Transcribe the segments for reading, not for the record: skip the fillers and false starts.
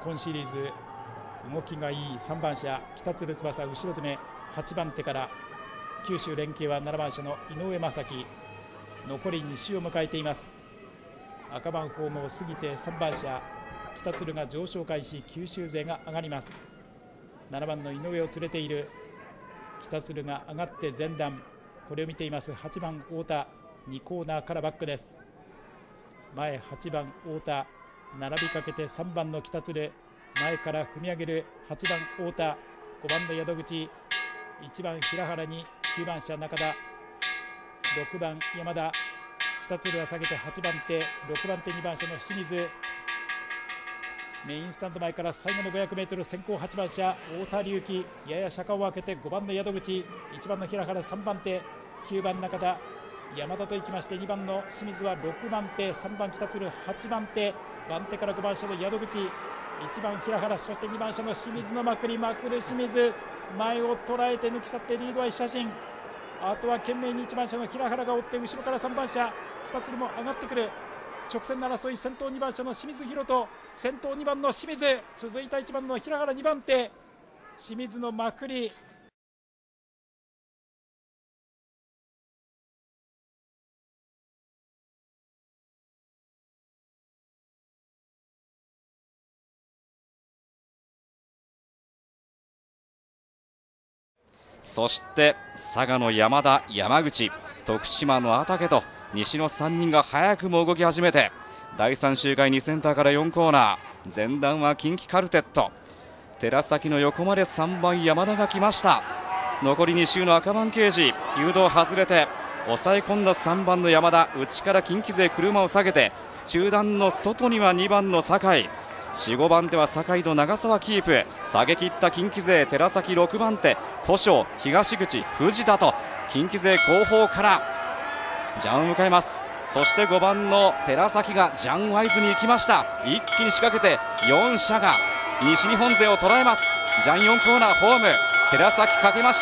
今シリーズ動きがいい3番車北鶴翼後ろ詰め、8番手から九州連携は7番車の井上正樹、残り2周を迎えています。赤番ホームを過ぎて3番車北鶴が上昇開始、九州勢が上がります。7番の井上を連れている北鶴が上がって前段、これを見ています8番太田、2コーナーからバックです。前8番太田、並びかけて3番の北鶴、前から踏み上げる8番太田、5番の宿口、1番平原に9番車中田、6番山田、北鶴は下げて8番手、6番手2番車の清水、メインスタンド前から最後の 500m 先行8番車太田隆起、やや車間を開けて5番の宿口、1番の平原3番手、9番中田、山田と行きまして2番の清水は6番手、3番北鶴8番手、番手から5番車の宿口、1番平原、そして2番車の清水のまくる清水、前を捉えて抜き去ってリードは一写真、あとは懸命に1番車の平原が追って、後ろから3番車北鶴も上がってくる。直線の争い、先頭2番車の清水宏斗、先頭2番の清水、続いた1番の平原2番手、清水のまくり。 そして佐賀の山田、山口、徳島の畠と西の3人が早くも動き始めて、第3周回2センターから4コーナー、前段は近畿カルテット、寺崎の横まで3番山田が来ました。残り2周の赤番ケージ、誘導外れて抑え込んだ3番の山田、内から近畿勢車を下げて、中段の外には2番の酒井、4、5番手は酒井と長沢キープ、下げ切った近畿勢寺崎6番手、古性、東口、藤田と近畿勢後方からジャンを迎えます。そして5番の寺崎がジャンワイズに行きました。一気に仕掛けて4車が西日本勢を捉えます。ジャン4コーナーホーム、寺崎かけました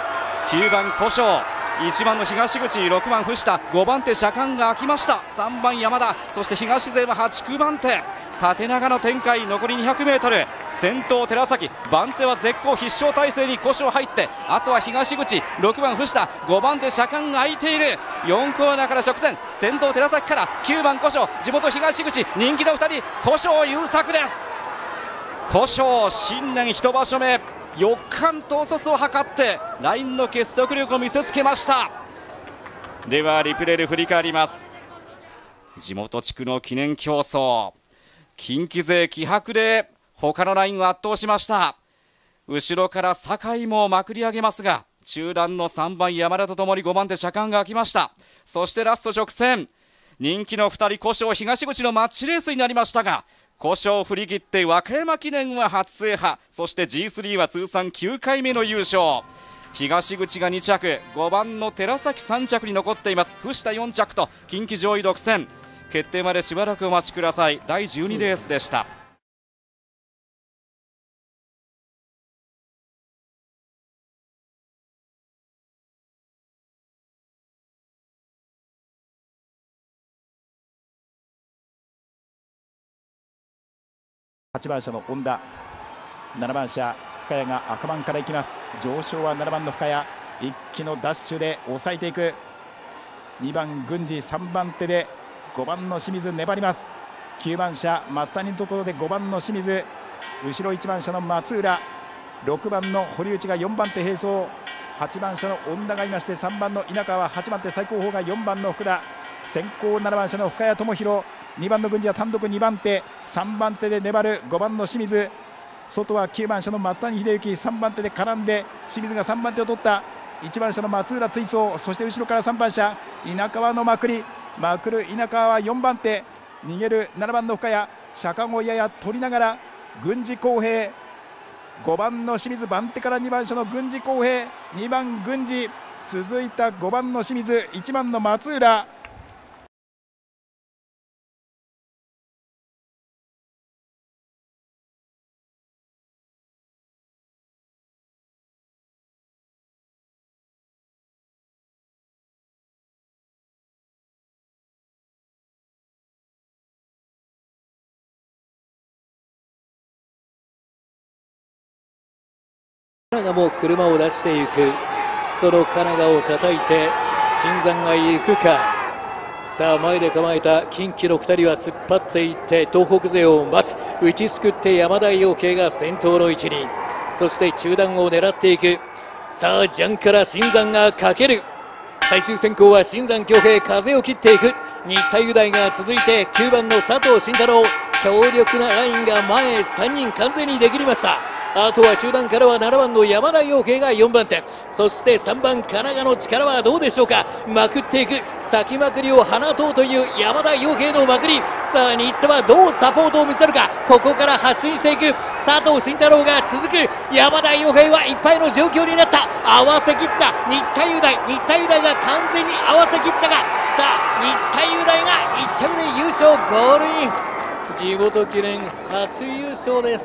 。9番古性、1番の東口、6番藤田、5番手車間が空きました。3番山田、そして東勢は8、9番手、縦長の展開、残り 200m、 先頭寺崎、番手は絶好必勝体制に古性入って、あとは東口、6番藤田、5番手車間が空いている。4コーナーから直線、先頭寺崎から9番古性、地元東口、人気の2人、古性優作です。古性、新年1場所目、4冠統率を図ってラインの結束力を見せつけました。ではリプレイで振り返ります。地元地区の記念競争、近畿勢気迫で他のラインを圧倒しました。後ろから酒井もまくり上げますが、中段の3番山田とともに5番手車間が空きました。そしてラスト直線、人気の2人古性東口のマッチレースになりましたが、古性を振り切って和歌山記念は初制覇、そして G3 は通算9回目の優勝。東口が2着、5番の寺崎3着に残っています。藤田4着と近畿上位独占、決定までしばらくお待ちください。第12レースでした。 8番車の本田、7番車深谷が赤番から行きます。上昇は7番の深谷、一気のダッシュで抑えていく。2番郡司、3番手で5番の清水粘ります。9番車松谷のところで5番の清水、後ろ1番車の松浦、6番の堀内が4番手並走、8番車の恩田がいまして、3番の稲川、8番手最高峰が4番の福田、先行7番車の深谷智弘、2番の郡司は単独2番手、3番手で粘る5番の清水、外は9番車の松谷秀之、3番手で絡んで清水が3番手を取った。1番車の松浦追走、そして後ろから3番車稲川のまくる稲川は4番手、逃げる7番の深谷、車間をやや取りながら郡司公平、5番の清水、番手から2番車の郡司公平、2番郡司、続いた5番の清水、1番の松浦。 カナガも車を出していく。そのカナガを叩いて新山が行くか。さあ前で構えた近畿の2人は突っ張っていって東北勢を待つ。打ちすくって山田陽慶が先頭の位置に。そして中段を狙っていく。さあジャンから新山がかける。最終選考は新山恭平、風を切っていく。新田雄大が続いて9番の佐藤慎太郎、強力なラインが前3人完全にできました。あとは中段からは7番の山田陽慶が4番手、そして3番神奈川の力はどうでしょうか。まくっていく、先まくりを放とうという山田陽慶のまくり。さあ新田はどうサポートを見せるか。ここから発進していく佐藤慎太郎が続く。山田陽平はいっぱいの状況になった。合わせきった新田雄大、新田雄大が完全に合わせきったが、さあ新田雄大が1着で優勝、ゴールイン。地元記念初優勝です。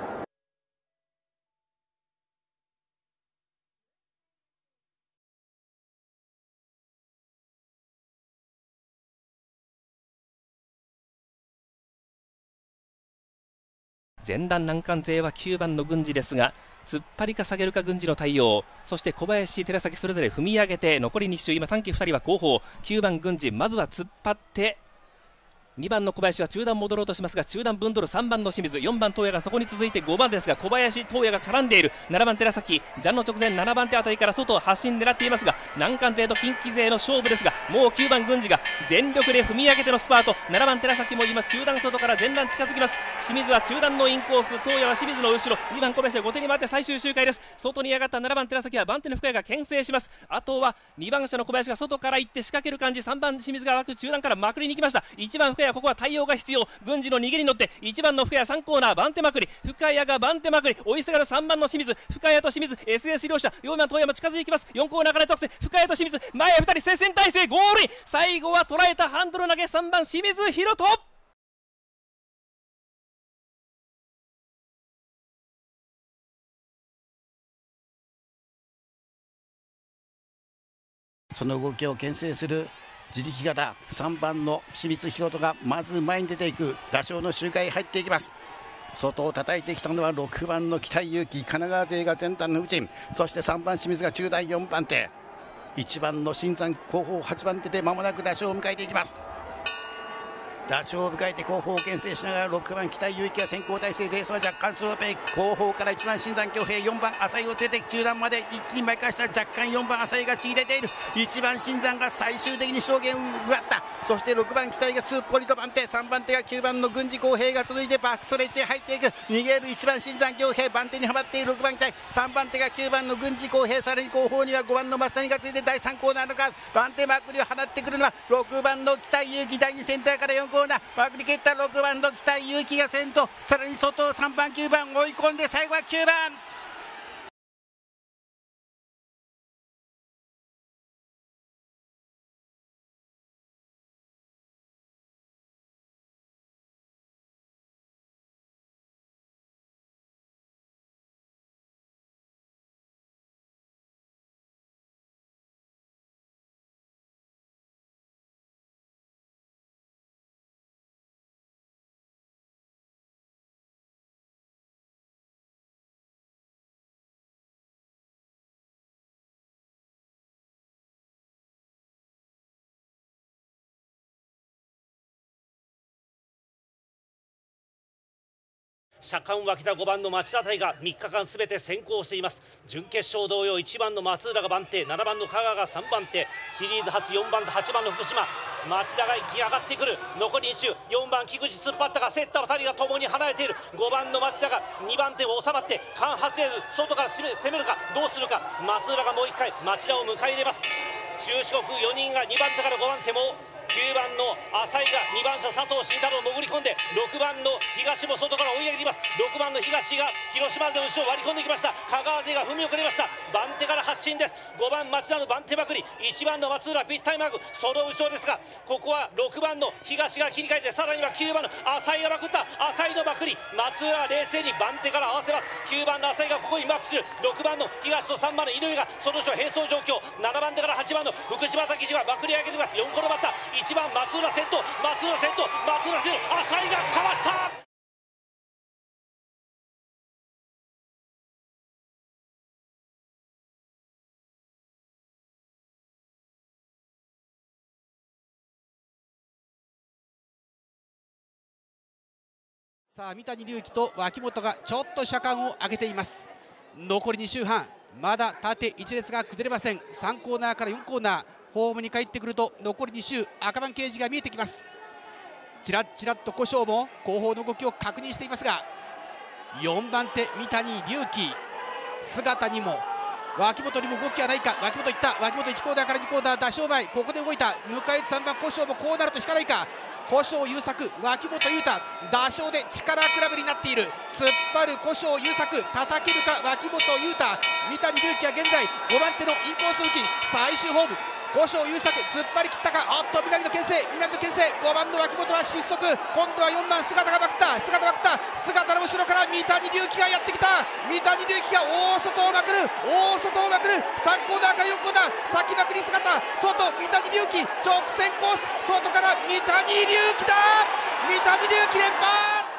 前段難関勢は9番の郡司ですが、突っ張りか下げるか郡司の対応、そして小林、寺崎それぞれ踏み上げて残り2周、今短期2人は後方。9番郡司まずは突っ張って2番の小林は中段戻ろうとしますが、中段分取る3番の清水、4番東野がそこに続いて5番ですが、小林東野が絡んでいる。7番寺崎、ジャンの直前7番手あたりから外発進狙っていますが、難関勢と近畿勢の勝負ですが、もう9番郡司が全力で踏み上げてのスパート。7番寺崎も今中段外から前段近づきます。清水は中段のインコース、東野は清水の後ろ、2番小林は後手に回って最終周回です。外に上がった7番寺崎は番手の深谷が牽制します。あとは2番車の小林が外から行って仕掛ける感じ。3番清水が枠中段からまくりに行きました。1番深谷、ここは対応が必要。郡司の逃げに乗って1番の深谷3コーナー番手まくり、深谷が番手まくり、追いすがる3番の清水、深谷と清水 SS 両者、4番東山近づいていきます。4コーナーから直線、深谷と清水前2人接戦体制、ゴールイン。最後は捉えたハンドル投げ、3番清水宏斗。 その動きを牽制する自力型3番の清水宏斗がまず前に出ていく。打賞の周回入っていきます。外を叩いてきたのは6番の北勇輝、神奈川勢が前段の内、そして3番清水が中段4番手、1番の新山後方8番手で間もなく打賞を迎えていきます。打賞を迎えて後方を牽制しながら6番北勇輝が先行体制、レースは若干スローペー。後方から1番新山恭平、4番浅井を連れて中段まで一気に巻き返した。若干4番浅井がちぎれている。1番新山が最終的に証言を奪った。そして6番北井がスーポリと番手、3番手が9番の郡司浩平が続いてバックストレッチへ入っていく。逃げる1番新山恭平、番手にはまっている6番北井、3番手が9番の郡司浩平、さらに後方には5番の増谷が続いて第3コーナーのか番手まくりを放ってくるのは6番の北勇輝、第2センターから4コーナーまくり蹴った6番の北勇輝が先頭、さらに外を3番9番追い込んで最後は9番。 車間脇田5番の町田大が3日間すべて先行しています。準決勝同様1番の松浦が番手、7番の香川が3番手、シリーズ初4番と8番の福島、町田が行き上がってくる。残り2周、4番木口突っ張ったが競った2人が共に離れている。5番の町田が2番手を収まって間外れず外から攻めるかどうするか。松浦がもう1回町田を迎え入れます。中四国4人が2番手から5番手も9番の浅井が2番車佐藤慎太郎を潜り込んで、6番の東も外から追い上げています。6番の東が広島で後ろを割り込んできました。香川勢が踏み遅れました。番手から発進です。5番町田の番手まくり、1番の松浦ぴったりマーク、その後ろですが、ここは6番の東が切り替えて、さらには9番の浅井がまくった。浅井のまくり、松浦は冷静に番手から合わせます。9番の浅井がここにマークする。6番の東と3番の井上がその後ろ並走状況。7番手から8番の福島滝地がまくり上げています。4コロバッター、1番松浦先頭、松浦先頭、松浦先頭、浅井がかわした。 さあ三谷龍樹と脇本がちょっと車間を上げています。残り2周半、まだ縦1列が崩れません。3コーナーから4コーナー、ホームに帰ってくると残り2周、赤番ケージが見えてきます。ちらっちらっと古性も後方の動きを確認していますが、4番手三谷龍樹、姿にも脇本にも動きはないか。脇本いった。脇本1コーナーから2コーナー、打正前、ここで動いた。迎え3番古性もこうなると引かないか。古性優作、脇本雄太、打正で力比べになっている。突っ張る古性優作、叩けるか脇本雄太。三谷龍樹は現在5番手のインコース付近、最終ホーム。古性優作突っ張り切ったか。おっと南野牽制、南野牽制。5番の脇本は失速。今度は4番姿がバクった姿バクった姿の後ろから三谷龍樹がやってきた。三谷龍樹が大外をまくる、大外をまくる。3コーナーから4コーナー、先まくり姿、外三谷龍樹直線コース、外から三谷龍樹だ。三谷龍樹連覇。